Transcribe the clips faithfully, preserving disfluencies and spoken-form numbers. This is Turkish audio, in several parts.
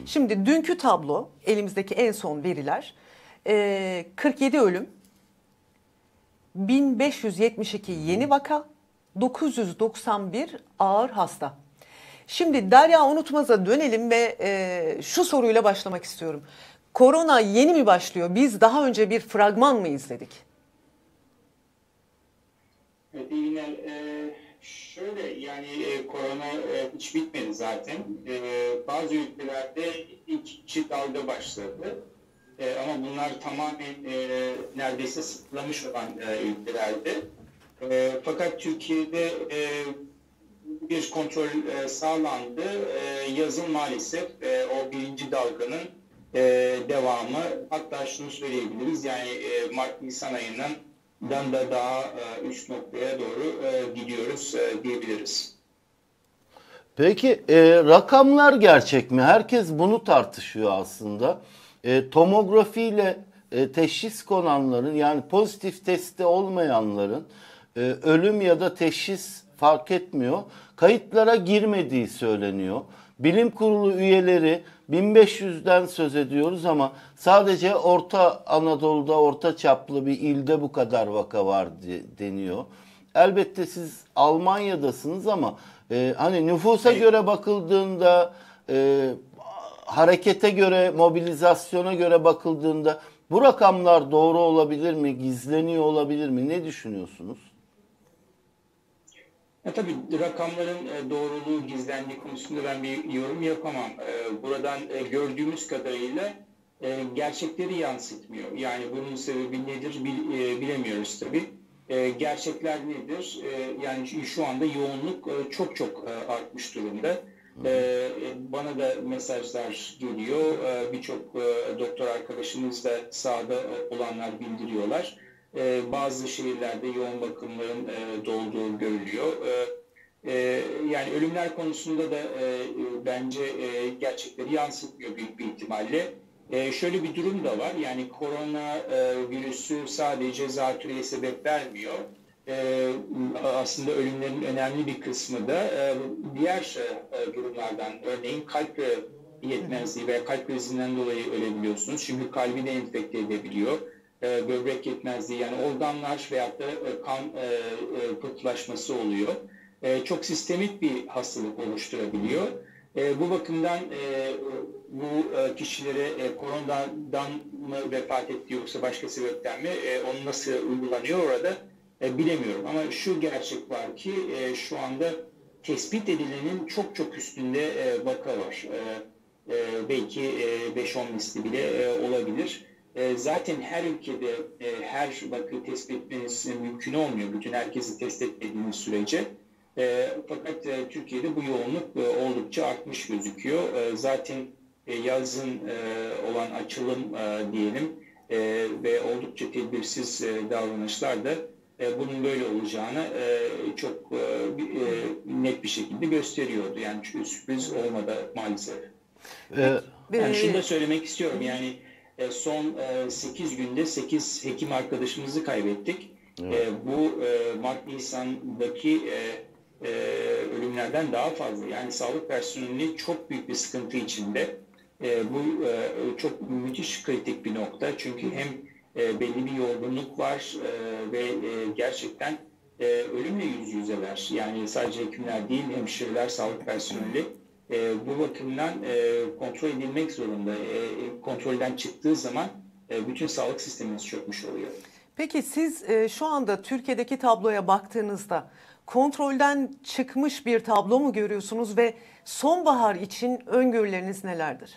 Şimdi dünkü tablo, elimizdeki en son veriler, e, kırk yedi ölüm, bin beş yüz yetmiş iki yeni vaka, dokuz yüz doksan bir ağır hasta. Şimdi Derya Unutmaz'a dönelim ve e, şu soruyla başlamak istiyorum. Korona yeni mi başlıyor? Biz daha önce bir fragman mı izledik? Evet, iyi günler. Ee, şöyle yani e, korona e, hiç bitmedi zaten. E, bazı ülkelerde ikinci dalga başladı. E, ama bunlar tamamen e, neredeyse sıfırlamış olan e, ülkelerde. E, fakat Türkiye'de e, bir kontrol e, sağlandı. E, yazın maalesef e, o birinci dalganın e, devamı. Hatta şunu söyleyebiliriz, yani e, Mart-Nisan ayının dan da daha e, üst noktaya doğru e, gidiyoruz e, diyebiliriz. Peki e, rakamlar gerçek mi? Herkes bunu tartışıyor aslında. E, tomografiyle e, teşhis konanların, yani pozitif testi olmayanların e, ölüm ya da teşhis fark etmiyor, kayıtlara girmediği söyleniyor. Bilim kurulu üyeleri bin beş yüzden söz ediyoruz ama sadece Orta Anadolu'da, orta çaplı bir ilde bu kadar vaka var deniyor. Elbette siz Almanya'dasınız ama e, hani nüfusa göre bakıldığında, e, harekete göre, mobilizasyona göre bakıldığında bu rakamlar doğru olabilir mi, gizleniyor olabilir mi? Ne düşünüyorsunuz? E, tabii rakamların e, doğruluğu, gizlendiği konusunda ben bir yorum yapamam. E, buradan e, gördüğümüz kadarıyla e, gerçekleri yansıtmıyor. Yani bunun sebebi nedir bil, e, bilemiyoruz tabii. E, gerçekler nedir? E, yani şu anda yoğunluk e, çok çok e, artmış durumda. E, bana da mesajlar geliyor. E, Birçok e, doktor arkadaşımız da sahada olanlar bildiriyorlar. Ee, bazı şehirlerde yoğun bakımların e, dolduğu görülüyor. E, e, yani ölümler konusunda da e, bence e, gerçekleri yansıtmıyor büyük bir ihtimalle. E, şöyle bir durum da var. Yani korona e, virüsü sadece zatürreye sebep vermiyor. E, aslında ölümlerin önemli bir kısmı da e, diğer e, durumlardan, örneğin kalp yetmezliği veya kalp krizinden dolayı ölebiliyorsunuz. Çünkü kalbini enfekte edebiliyor. E, böbrek yetmezliği, yani organlar veyahut da e, kan e, e, pıhtılaşması oluyor. E, çok sistemik bir hastalık oluşturabiliyor. E, bu bakımdan e, bu e, kişilere e, koronadan mı vefat etti yoksa başka sebepten mi, e, onu nasıl uygulanıyor orada e, bilemiyorum. Ama şu gerçek var ki e, şu anda tespit edilenin çok çok üstünde e, vaka var. E, e, belki e, beş on misli bile e, olabilir. Zaten her ülkede her vakayı tespit etmeniz mümkün olmuyor. Bütün herkesi test etmediğiniz sürece. Fakat Türkiye'de bu yoğunluk oldukça artmış gözüküyor. Zaten yazın olan açılım diyelim ve oldukça tedbirsiz davranışlar da bunun böyle olacağını çok net bir şekilde gösteriyordu. Yani sürpriz olmadı maalesef. Evet. Yani şunu da söylemek istiyorum, yani son sekiz günde sekiz hekim arkadaşımızı kaybettik. Evet. Bu Mart-Nisan'daki ölümlerden daha fazla. Yani sağlık personeli çok büyük bir sıkıntı içinde. Bu çok müthiş kritik bir nokta. Çünkü hem belli bir yorgunluk var ve gerçekten ölümle yüz yüzeler. Yani sadece hekimler değil, hemşireler, sağlık personeli. E, bu bakımdan e, kontrol edilmek zorunda. E, kontrolden çıktığı zaman e, bütün sağlık sistemimiz çökmüş oluyor. Peki siz e, şu anda Türkiye'deki tabloya baktığınızda kontrolden çıkmış bir tablo mu görüyorsunuz ve sonbahar için öngörüleriniz nelerdir?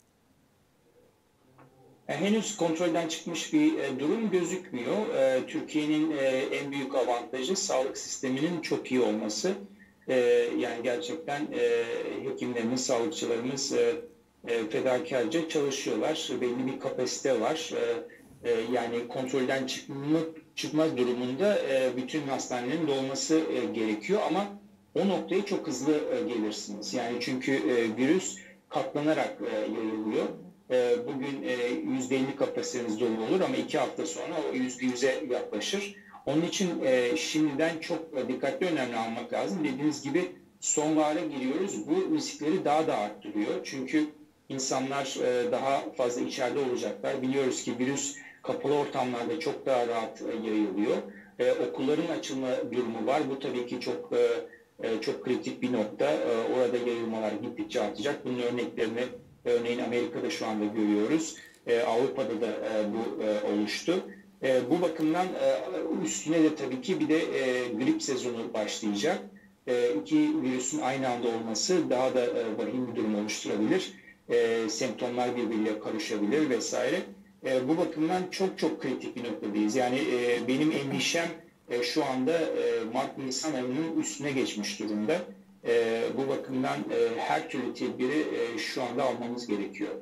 Yani henüz kontrolden çıkmış bir e, durum gözükmüyor. E, Türkiye'nin e, en büyük avantajı sağlık sisteminin çok iyi olması. Ee, yani gerçekten e, hekimlerimiz, sağlıkçılarımız e, e, fedakarca çalışıyorlar. Belli bir kapasite var. E, e, yani kontrolden çıkma, çıkmaz durumunda e, bütün hastanelerin dolması e, gerekiyor ama o noktaya çok hızlı e, gelirsiniz. Yani çünkü e, virüs katlanarak e, yayılıyor. E, bugün e, yüzde elli kapasiteniz dolu olur ama iki hafta sonra o yüzde yüze yaklaşır. Onun için e, şimdiden çok dikkatli önlemler almak lazım. Dediğiniz gibi sonbahara giriyoruz. Bu riskleri daha da arttırıyor. Çünkü İnsanlar e, daha fazla içeride olacaklar. Biliyoruz ki virüs kapalı ortamlarda çok daha rahat e, yayılıyor. E, okulların açılma durumu var. Bu tabii ki çok e, e, çok kritik bir nokta. E, orada yayılmalar gittikçe artacak. Bunun örneklerini örneğin Amerika'da şu anda görüyoruz. E, Avrupa'da da e, bu e, oluştu. E, bu bakımdan e, üstüne de tabii ki bir de e, grip sezonu başlayacak. E, iki virüsün aynı anda olması daha da e, vahim bir durum oluşturabilir. E, semptomlar birbiriyle karışabilir vesaire. E, bu bakımdan çok çok kritik bir noktadayız. Yani e, benim endişem e, şu anda e, Mart-Nisan ayının üstüne geçmiş durumda. E, bu bakımdan e, her türlü tedbiri e, şu anda almamız gerekiyor.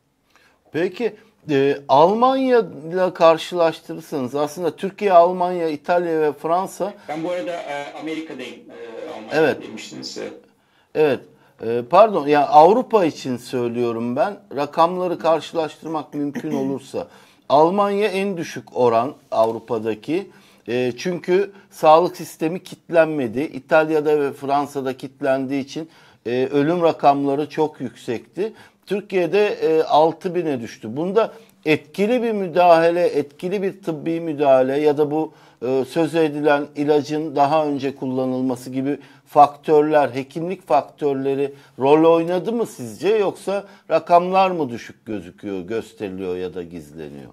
Peki e, Almanya ile karşılaştırırsanız aslında Türkiye, Almanya, İtalya ve Fransa. Ben bu arada e, Amerika'dayım. E, Almanya Evet. demiştiniz. Evet. E, pardon. Yani Avrupa için söylüyorum ben. Rakamları karşılaştırmak mümkün olursa. Almanya en düşük oran Avrupa'daki. E, çünkü sağlık sistemi kilitlenmedi. İtalya'da ve Fransa'da kilitlendiği için e, ölüm rakamları çok yüksekti. Türkiye'de e, altı bine düştü. Bunda etkili bir müdahale, etkili bir tıbbi müdahale ya da bu e, söz edilen ilacın daha önce kullanılması gibi faktörler, hekimlik faktörleri rol oynadı mı sizce, yoksa rakamlar mı düşük gözüküyor, gösteriliyor ya da gizleniyor?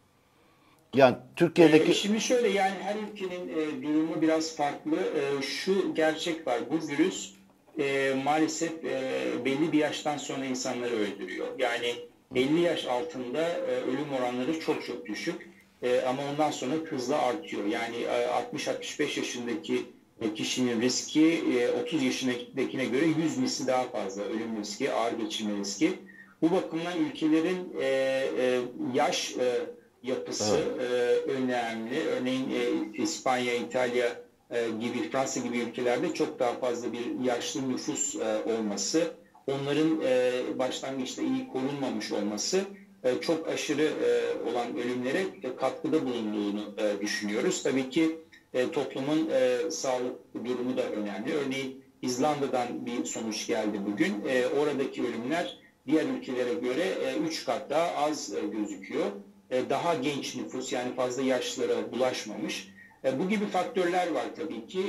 Yani Türkiye'deki... Ee, şimdi şöyle, yani her ülkenin e, durumu biraz farklı. E, şu gerçek var, bu virüs e, maalesef e, belli bir yaştan sonra insanları öldürüyor. Yani elli yaş altında e, ölüm oranları çok çok düşük. E, ama ondan sonra hızla artıyor. Yani e, altmış altmış beş yaşındaki kişinin riski e, otuz yaşındakine göre yüz misli daha fazla ölüm riski, ağır geçirme riski. Bu bakımdan ülkelerin e, e, yaş e, yapısı evet. e, önemli. Örneğin e, İspanya, İtalya e, gibi, Fransa gibi ülkelerde çok daha fazla bir yaşlı nüfus e, olması, onların e, başlangıçta iyi korunmamış olması e, çok aşırı e, olan ölümlere e, katkıda bulunduğunu e, düşünüyoruz. Tabii ki e, toplumun e, sağlık durumu da önemli. Örneğin İzlanda'dan bir sonuç geldi bugün. E, oradaki ölümler diğer ülkelere göre üç e, kat daha az e, gözüküyor. Daha genç nüfus, yani fazla yaşlılara bulaşmamış. Bu gibi faktörler var tabii ki.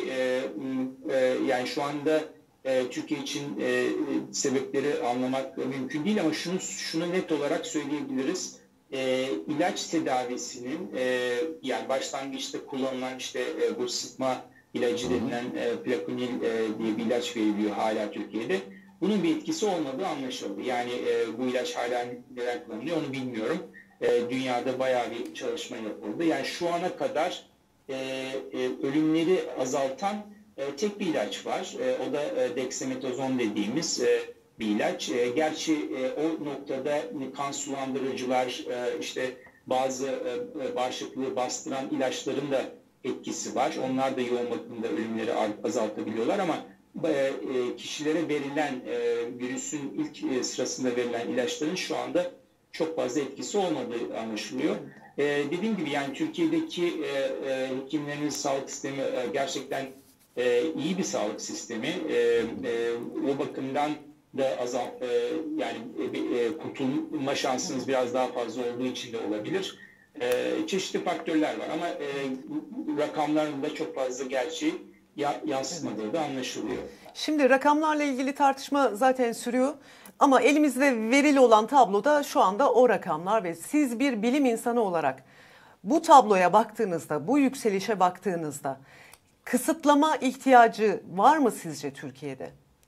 Yani şu anda Türkiye için sebepleri anlamak mümkün değil ama şunu şunu net olarak söyleyebiliriz. İlaç tedavisinin, yani başlangıçta kullanılan işte bu sıtma ilacı denilen Plaquenil diye bir ilaç veriliyor hala Türkiye'de. Bunun bir etkisi olmadığı anlaşıldı. Yani bu ilaç hala neler kullanılıyor onu bilmiyorum. Dünyada bayağı bir çalışma yapıldı. Yani şu ana kadar e, e, ölümleri azaltan e, tek bir ilaç var. E, o da e, dexamethasone dediğimiz e, bir ilaç. E, gerçi e, o noktada kan sulandırıcılar, e, işte bazı e, bağışıklığı bastıran ilaçların da etkisi var. Onlar da yoğun bakımda ölümleri azaltabiliyorlar ama e, kişilere verilen e, virüsün ilk e, sırasında verilen ilaçların şu anda çok fazla etkisi olmadığı anlaşılıyor. Ee, dediğim gibi yani Türkiye'deki e, e, hekimlerin sağlık sistemi e, gerçekten e, iyi bir sağlık sistemi. E, e, o bakımdan da azal, e, yani e, kurtulma şansınız biraz daha fazla olduğu için de olabilir. E, çeşitli faktörler var ama e, rakamların da çok fazla gerçeği yansıtmadığı da anlaşılıyor. Şimdi rakamlarla ilgili tartışma zaten sürüyor. Ama elimizde verili olan tabloda şu anda o rakamlar ve siz bir bilim insanı olarak bu tabloya baktığınızda, bu yükselişe baktığınızda kısıtlama ihtiyacı var mı sizce Türkiye'de?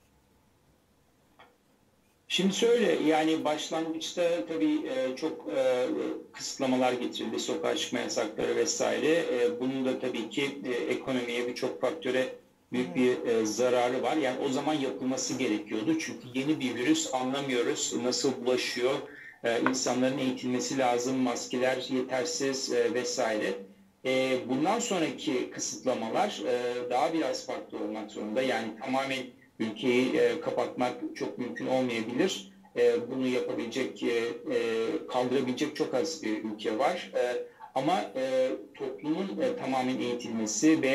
Şimdi şöyle, yani başlangıçta tabii çok kısıtlamalar getirildi, sokağa çıkma yasakları vesaire. Bunun da tabii ki ekonomiye, birçok faktöre büyük bir e, zararı var. Yani o zaman yapılması gerekiyordu. Çünkü yeni bir virüs, anlamıyoruz nasıl bulaşıyor. E, insanların eğitilmesi lazım, maskeler yetersiz e, vesaire. E, bundan sonraki kısıtlamalar e, daha biraz farklı olmak zorunda. Yani tamamen ülkeyi e, kapatmak çok mümkün olmayabilir. E, bunu yapabilecek, e, kaldırabilecek çok az bir ülke var. E, ama e, toplumun e, tamamen eğitilmesi ve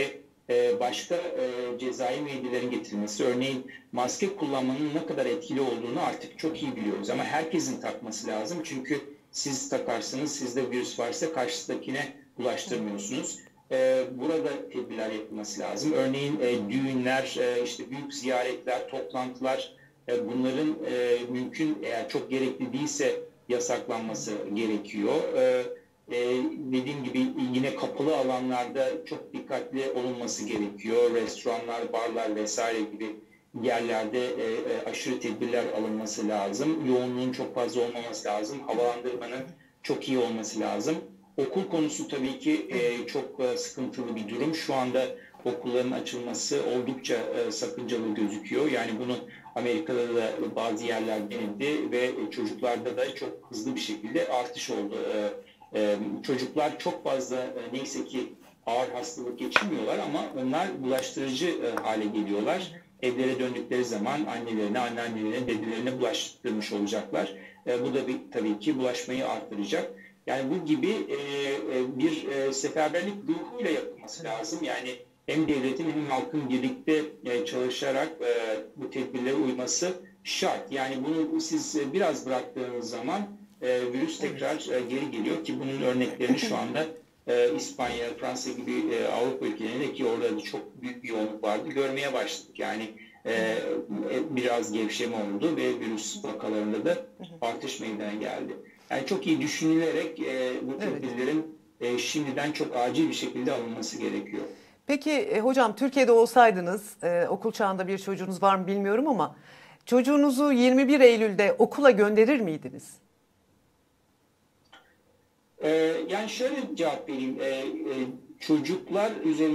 e, başka e, cezai müeyyidelerin getirilmesi, örneğin maske kullanmanın ne kadar etkili olduğunu artık çok iyi biliyoruz. Ama herkesin takması lazım. Çünkü siz takarsanız, sizde virüs varsa karşısındakine bulaştırmıyorsunuz. E, burada tedbirler yapılması lazım. Örneğin e, düğünler, e, işte büyük ziyaretler, toplantılar, e, bunların e, mümkün eğer çok gerekli değilse yasaklanması gerekiyor. E, e, dediğim gibi yine kapalı alanlarda çok dikkatli olunması gerekiyor. Restoranlar, barlar vesaire gibi yerlerde e, e, aşırı tedbirler alınması lazım. Yoğunluğun çok fazla olmaması lazım. Havalandırmanın çok iyi olması lazım. Okul konusu tabii ki e, çok e, sıkıntılı bir durum. Şu anda okulların açılması oldukça e, sakıncalı gözüküyor. Yani bunu Amerika'da da bazı yerler denildi ve çocuklarda da çok hızlı bir şekilde artış oldu. E, e, çocuklar çok fazla e, neyse ki ağır hastalık geçirmiyorlar ama onlar bulaştırıcı e, hale geliyorlar. Evlere döndükleri zaman annelerine, anneannelerine, dedelerine bulaştırmış olacaklar. E, bu da bir, tabii ki bulaşmayı arttıracak. Yani bu gibi e, e, bir e, seferberlik ruhuyla yapılması lazım. Yani hem devletin hem halkın birlikte e, çalışarak e, bu tedbirlere uyması şart. Yani bunu siz e, biraz bıraktığınız zaman e, virüs tekrar e, geri geliyor ki bunun örneklerini şu anda e, İspanya, Fransa gibi e, Avrupa ülkelerinde ki orada da çok büyük bir yoğunluk vardı görmeye başladık. Yani e, biraz gevşeme oldu ve virüs vakalarında da artış meydana geldi. Yani çok iyi düşünülerek e, bu tedbirlerin e, şimdiden çok acil bir şekilde alınması gerekiyor. Peki e, hocam Türkiye'de olsaydınız, e, okul çağında bir çocuğunuz var mı bilmiyorum ama çocuğunuzu yirmi bir Eylül'de okula gönderir miydiniz? E, yani şöyle cevap vereyim. E, e, çocuklar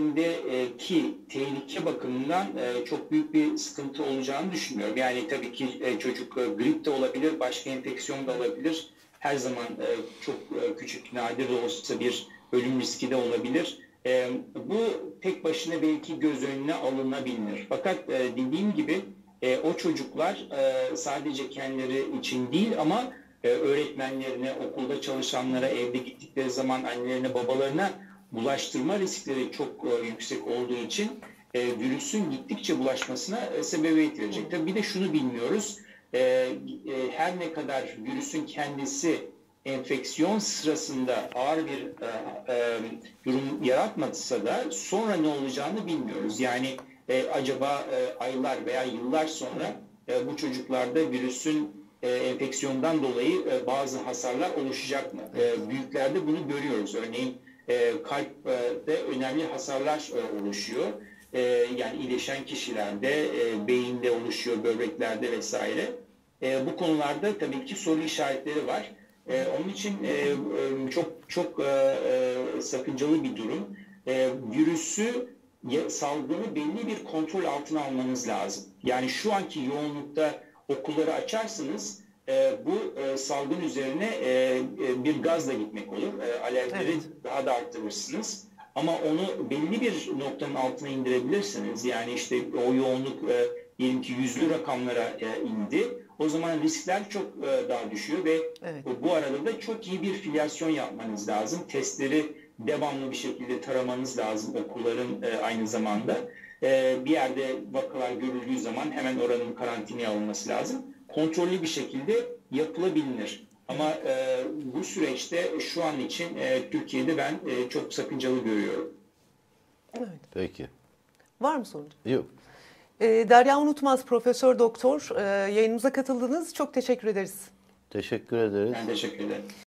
üzerindeki tehlike bakımından e, çok büyük bir sıkıntı olacağını düşünmüyorum. Yani tabii ki e, çocuk e, grip de olabilir, başka enfeksiyon da olabilir. Her zaman e, çok e, küçük, nadir de olsa bir ölüm riski de olabilir. E, bu tek başına belki göz önüne alınabilir. Fakat e, dediğim gibi e, o çocuklar e, sadece kendileri için değil ama e, öğretmenlerine, okulda çalışanlara, evde gittikleri zaman annelerine, babalarına bulaştırma riskleri çok e, yüksek olduğu için e, virüsün gittikçe bulaşmasına e, sebebiyet verecek. Tabii bir de şunu bilmiyoruz. E, e, her ne kadar virüsün kendisi enfeksiyon sırasında ağır bir e, e, durum yaratmadıysa da sonra ne olacağını bilmiyoruz. Yani e, acaba e, aylar veya yıllar sonra e, bu çocuklarda virüsün e, enfeksiyondan dolayı e, bazı hasarlar oluşacak mı? E, büyüklerde bunu görüyoruz. Örneğin e, kalpte önemli hasarlar e, oluşuyor. E, yani iyileşen kişilerde e, beyinde oluşuyor, böbreklerde vesaire. E, bu konularda tabii ki soru işaretleri var. E, onun için e, e, çok çok e, e, sakıncalı bir durum. E, virüsü salgını belli bir kontrol altına almanız lazım. Yani şu anki yoğunlukta okulları açarsınız, e, bu e, salgın üzerine e, e, bir gazla gitmek olur. E, alevleri evet. daha da arttırırsınız. Ama onu belli bir noktanın altına indirebilirsiniz. Yani işte o yoğunluk e, diyelim ki yüzlü rakamlara e, indi. O zaman riskler çok e, daha düşüyor ve evet. bu arada da çok iyi bir filyasyon yapmanız lazım. Testleri devamlı bir şekilde taramanız lazım okulların e, aynı zamanda. E, bir yerde vakalar görüldüğü zaman hemen oranın karantinaya alınması lazım. Kontrollü bir şekilde yapılabilir. Ama e, bu süreçte şu an için e, Türkiye'de ben e, çok sakıncalı görüyorum. Evet. Peki. Var mı sorun? Yok. E, Derya Unutmaz, Profesör Doktor, e, yayınımıza katıldınız. Çok teşekkür ederiz. Teşekkür ederiz. Ben teşekkür ederim.